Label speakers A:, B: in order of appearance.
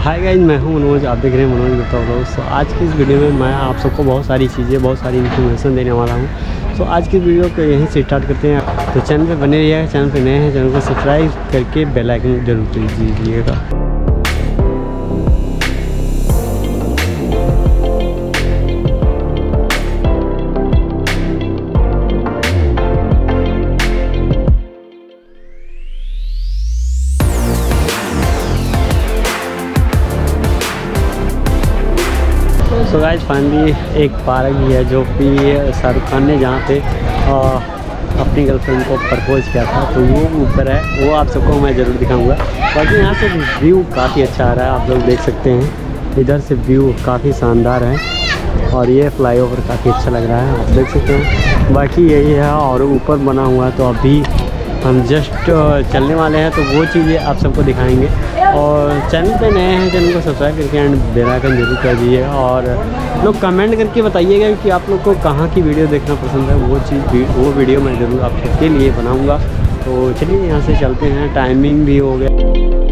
A: Hi guys, मैं हूं मनोज। आप देख रहे हैं मनोज गुप्ता व्लॉग। सो आज की इस वीडियो में मैं आप सबको बहुत सारी चीज़ें, बहुत सारी इन्फॉर्मेशन देने वाला हूं। सो आज की वीडियो को यहीं से स्टार्ट करते हैं। तो चैनल पे बने रहिएगा, चैनल पे नए हैं चैनल को सब्सक्राइब करके बेल आइकन जरूर प्रेस कीजिएगा। सो गाइस, फाइनली एक पार्क भी है जो कि शाहरुख खान ने जहाँ पे अपनी गर्लफ्रेंड को प्रपोज किया था, तो वो ऊपर है। वो आप सबको मैं ज़रूर दिखाऊंगा। बाकी यहाँ से व्यू काफ़ी अच्छा आ रहा है, आप लोग देख सकते हैं। इधर से व्यू काफ़ी शानदार है और ये फ्लाईओवर काफ़ी अच्छा लग रहा है, आप देख सकते हैं। बाकी यही है और ऊपर बना हुआ है, तो अभी हम जस्ट चलने वाले हैं, तो वो चीज़ें आप सबको दिखाएंगे। और चैनल पे नए हैं चैनल को सब्सक्राइब करके एंड बेल आइकन जरूर कर दीजिएगा। और लोग कमेंट करके बताइएगा कि आप लोग को कहाँ की वीडियो देखना पसंद है। वो वीडियो मैं ज़रूर आप सबके लिए बनाऊँगा। तो चलिए यहाँ से चलते हैं, टाइमिंग भी हो गया।